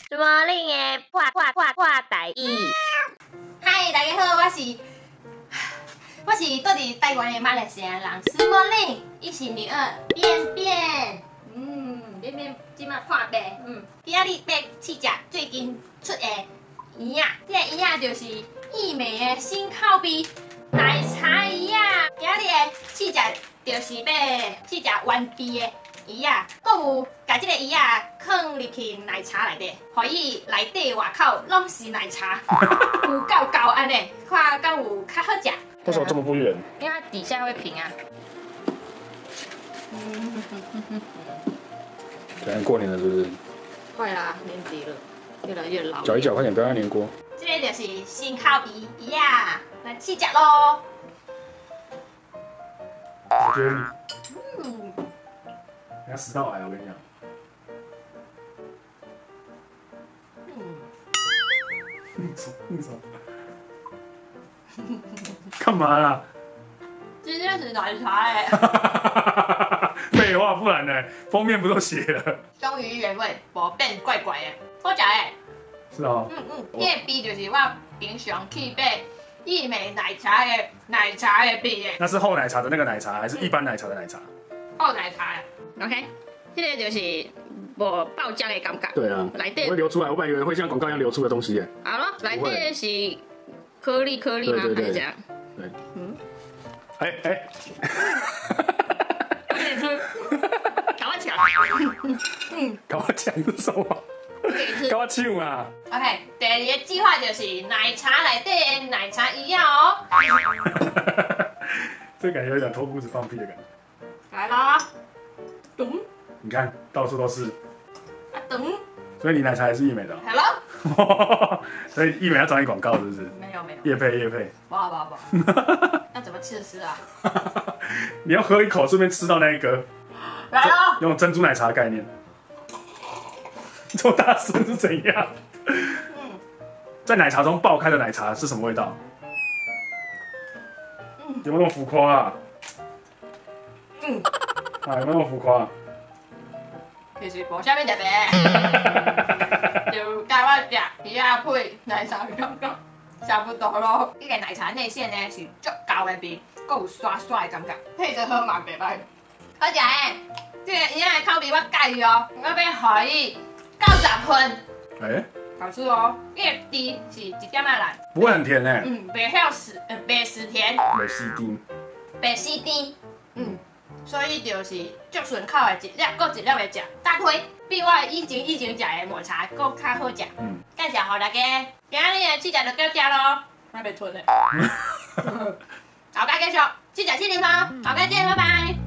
什么令的破台语？ 嗨，大家好，我是住伫台湾的马来西亚人，什么令？伊是女儿便便，便便即马破病，今仔日要试食最近出的圆仔，这个圆仔就是益美的新口味奶茶圆仔，今仔日的试食就是要试食原味的。鱼啊，佮有把这个鱼啊放入去奶茶内底，互伊内底外口拢是奶茶，有够安尼，看敢有较好食。 为什么这么不圆？ 因为它底下会平啊。 现在过年了是不是？ 快啦，年底了，越来越老。 搅一搅，快点，不要让粘锅。 这个就是新烤鱼鱼啊，来试食咯。 我觉得你要死到癌，我跟你讲。你说，干嘛啦？ 今天是奶茶哎。 废话，不然呢？封面不都写了？ 忠于原味，无变怪怪的，好食诶。 是哦。 这个味就是我平常去买益美奶茶的味的。 那是厚奶茶的那个奶茶，还是一般奶茶的奶茶？ 厚奶茶。OK， 这个就是无爆浆的感觉。 对啊， 内底会流出来，我本来以为会像广告一样流出的东西耶。 好了，内底是颗粒吗？还是这样？ 对。 可以吃。搞我抢。 搞我抢是什么？搞我抢啊 ！OK， 第二个计划就是奶茶内底的奶茶一样哦。 这感觉有点脱裤子放屁的感觉。 来啦，咚！ 你看，到处都是。 啊咚！ 所以你奶茶也是益美的、哦。 好了。 所以益美要找你广告是不是？ 没有。 业配。 不。那怎么吃啊？ 你要喝一口，顺便吃到那一个。 来咯！ 用珍珠奶茶的概念。这么大声是怎样？在奶茶中爆开的奶茶是什么味道？有没有那么浮夸啊？有没有那么浮夸？ 其实无啥物特别，就加我食鱼仔配奶茶的感觉，差不多咯。这个奶茶内馅呢是足厚的味，佮有刷的感觉，配着喝嘛袂歹。好食诶，这个鱼仔的口味我介意哦，我要互伊90分。好吃哦，这个甜是1点仔来， 不会很甜哎。 袂死甜， 袂死甜， 袂死甜，所以就是足顺口的一粒，搁一粒的食，大推比我以前食的抹茶搁较好食。介绍互大家，今日的试食就到这咯，我袂吞的。后家继续试食试啉咯，后家见，拜拜。